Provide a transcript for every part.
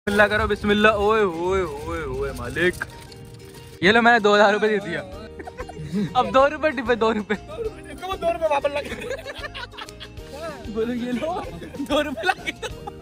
बिस्मिल्लाह करो बिस्मिल्लाह। ओए ओए ओए ओए मालिक, ये लो मैंने 2000 रुपए दे दिया। अब 2 रुपए टिपे, 2 रुपए 2 रुपए वापस लगे। बोलो ये लो 2 रुपए लगे।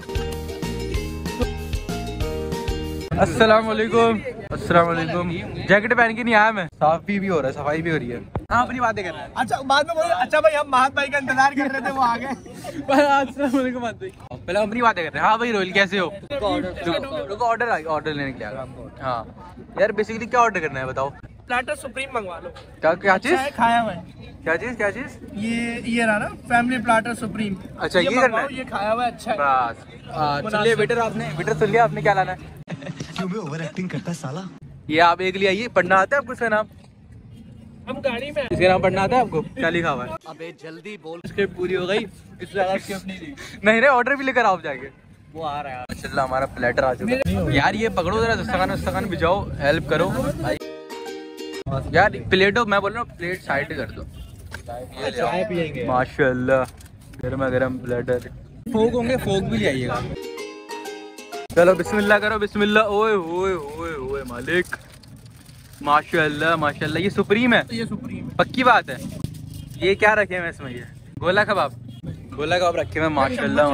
अस्सलाम वालेकुम। अस्सलाम वालेकुम। जैकेट पहन के नहीं आया मैं, साफी भी हो रहा है, सफाई भी हो रही है। हाँ अपनी बातें कर रहे हैं। अच्छा बाद में बोलो, अच्छा भाई हम महात भाई का इंतजार कर रहे थे, वो आ गए। अस्सलाम वालेकुम महात भाई। पहले अपनी बातें कर रहे हैं। हाँ भाई रोहिल कैसे हो? रुको ऑर्डर आ गया, ऑर्डर लेने के लिए आ गया। हाँ यार बेसिकली क्या ऑर्डर करना है बताओ? प्लाटर सुप्रीम मंगवा लो। क्या चीज खाया हुआ है? क्या चीज? ये रहा ना फैमिली प्लाटर सुप्रीम। अच्छा ये करना है, ये खाया हुआ है, अच्छा है। बस चलिए वेटर सुन लिया आपने, क्या लाना है? क्यों बे ओवर एक्टिंग करता है साला? ये आप एक लिए आइए। पढ़ना आता है आपको इसका नाम? हम गाड़ी में, इसका नाम पढ़ना आता है आपको? क्या लिखा हुआ है? अबे जल्दी बोल। स्क्रिप्ट पूरी हो गई, इससे ज्यादा स्क्रिप्ट नहीं दी। नहीं रे ऑर्डर भी लेकर आओ जाके, वो आ रहा है। माशाल्लाह हमारा प्लेटर आ चुका है। यार ये पकड़ो जरा, दस्तखान भिजाओ, हेल्प करो भाई। यार प्लेटो, मैं बोल रहा हूँ प्लेट साइड कर दो। चाय पियेंगे माशाल्लाह गरमा गरम प्लेटर। फोक होंगे, फोक भी ले आइएगा। चलो बिस्मिल्लाह करो बिस्मिल्लाह। ओए ओए ओए ओए मालिक, माशाल्लाह माशाल्लाह। ये सुप्रीम है? ये सुप्रीम है। पक्की बात है? ये क्या रखे हैं इसमें? ये गोला कबाब रखे हैं माशाल्लाह।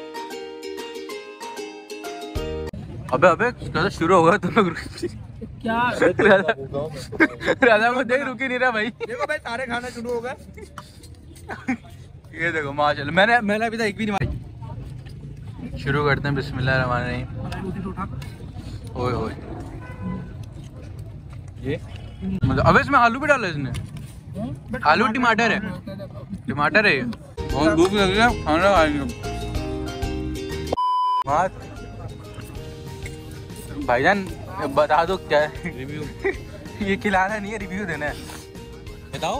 अबे कैसे शुरू होगा तुम लोग? क्या राजा को देख, रुक ही नहीं रहा भाई। देखो भाई सारे खाना शुरू हो गए। ये देखो माशाल्लाह, मैंने अभी तक एक भी नहीं खाई। शुरू करते हैं बिस्मिल्लाह रहमान रहीम। ओए ओए ये मतलब, अबे इसमें आलू भी डाला इसने? आलू टमाटर है ये। बहुत भूख लग रही है, खाना खाएंगे। भाईजान बता दो क्या है रिव्यू? ये खिलाना नहीं है, रिव्यू देना है। बताओ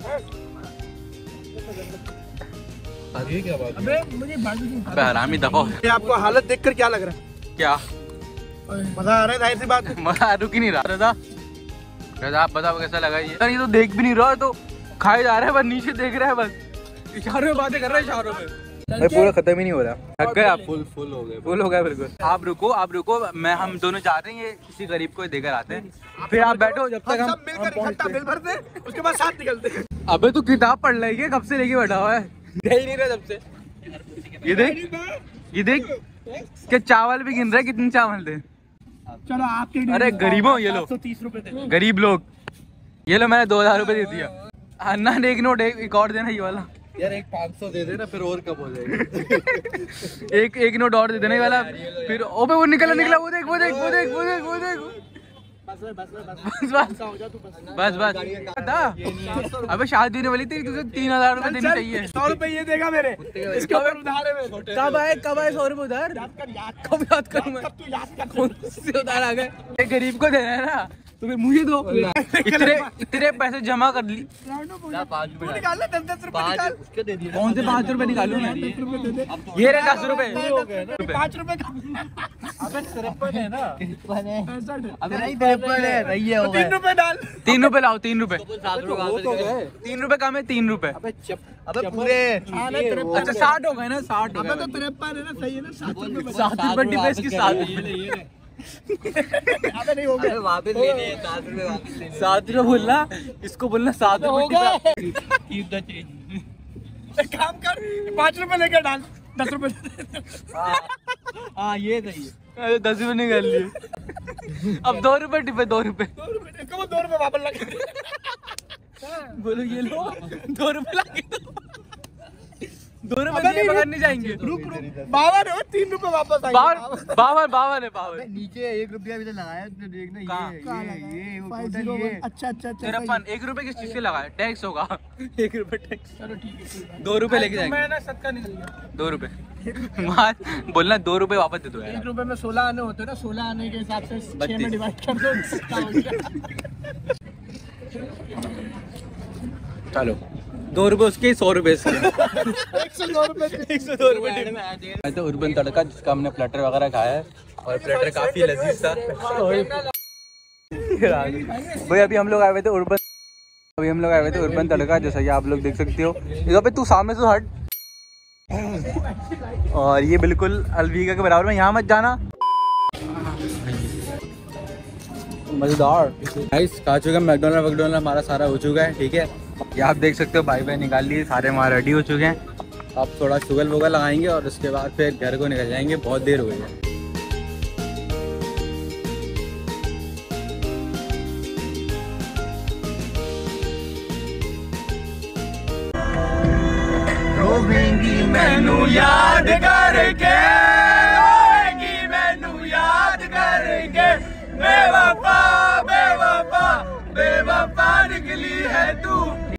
ये क्या बात? अबे मुझे हरामी दफा। आपको हालत देखकर क्या लग रहा है? क्या मजा आ रहा है? जाहिर सी बात है मजा रुक ही नहीं रहा। रजा आप बताओ कैसा लगा ये? ये तो देख भी नहीं रहा है, तो खाए जा रहा है बस, नीचे देख रहा है बस, इशारों में बातें कर रहा है, इशारों में। भाई पूरा खत्म ही नहीं हो रहा। थक गए आप? फुल हो गया बिल्कुल। आप रुको, मैं हम दोनों जा रहे हैं, ये किसी गरीब को देकर आते हैं, फिर आप बैठो जब तक हम मिलकर इकट्ठा बिल भरते हैं, उसके बाद साथ निकलते हैं। अबे तू किताब पढ़ रही है कब से लेके बैठा हुआ है? दे ही नहीं रहा जब से। ये देख क्या चावल भी गिन रहे, कितने चावल थे? चलो आपके, अरे गरीबों ये लो, 130 रुपए थे। गरीब लोग ये लो, मैंने 2000 रुपए दे दिया। अन्ना ने एक नोट एक और देना, ये वाला यार एक 500 दे देना, फिर और कब हो जाएगा? एक नोट और दे देने वाला। फिर ओबे वो निकला, वो देख। बस अबे शादी होने वाली थी, तुझे 3000 रुपए देने चाहिए। 100 रुपए ये देगा मेरे, इसके ऊपर उधार है मेरे। कब आए 100 रुपए उधार? कब याद करूँ मैं? कौन से उधार आ गए? गरीब को देना है ना, तो फिर मुझे दो। इतने पैसे जमा कर ली। निकाल ले 10 रुपए निकाल। कौन से 5 रुपए निकालू मैं? ये रहे 10 रुपए। 5 रुपए का अबे 53 है ना? अबे नहीं 53 है, नहीं है। 3 रुपए डाल। 3 रुपए लाओ, 3 रुपए। 3 रुपए कम है, 3 रुपए। अबे पूरे अच्छा 60 हो गए ना, 60 हो अबे गए। तो 53 है ना, सही है ना? 7 रुपए डिफरेंस की 7 अबे नहीं हो गया, वापस लेने हैं 7 रुपए वापस लेने। 7 रुपए बोलना, इसको बोलना 7 रुपए। एक काम कर, 5 रुपए लेकर डाल, 10 रुपए। हाँ ये सही है। अरे 10 रुपए निकाल लिए। अब 2 रुपए टिपे, 2 रुपए। 2 रुपए वापस लगे। बोलो ये लो 2 रुपए लगे। 2 रुपए नहीं पकड़ने जाएंगे। रुक 52 है, 3 रुपए वापस आएंगे। 52 है। नीचे 1 रुपया भी तो लगाया तुमने, देखना ये वो टोटल 501। ये। अच्छा 1 रुपए किस चीज से लगाया? टैक्स होगा। 1 रुपए टैक्स। चलो ठीक है। 2 रुपए लेके जाएंगे। मैं ना सदका निकल गया। 2 रुपए बोलना, 2 रुपए वापस दे दो यार। 1 रुपए में 16 आने होते हैं ना, 16 आने के हिसाब से 6 में डिवाइड कर दो। चलो 2 रुपए उसके, 100 रुपए इसके। 102 रुपए। 102 रुपए। तो उर्बन तड़का जिसका हमने प्लेटर वगैरह खाया है, और प्लेटर काफी लजीज था भाई। अभी हम लोग आए हुए थे उर्बन तड़का, जैसा कि आप लोग देख सकते हो। यहाँ पे तू सामने से हट। और ये बिल्कुल अलविगा के बराबर में, यहाँ मत जाना। मजेदार। गाइस खा चुके हैं मैकडोनल्ड हमारा सारा हो चुका है, ठीक है। ये आप देख सकते हो भाई भाई निकाल लिए, सारे हमारे रेडी हो चुके हैं। अब थोड़ा शुगर वुगर लगाएंगे और उसके बाद फिर घर को निकल जाएंगे, बहुत देर हो गई है। रोवेंगी मैनू याद करके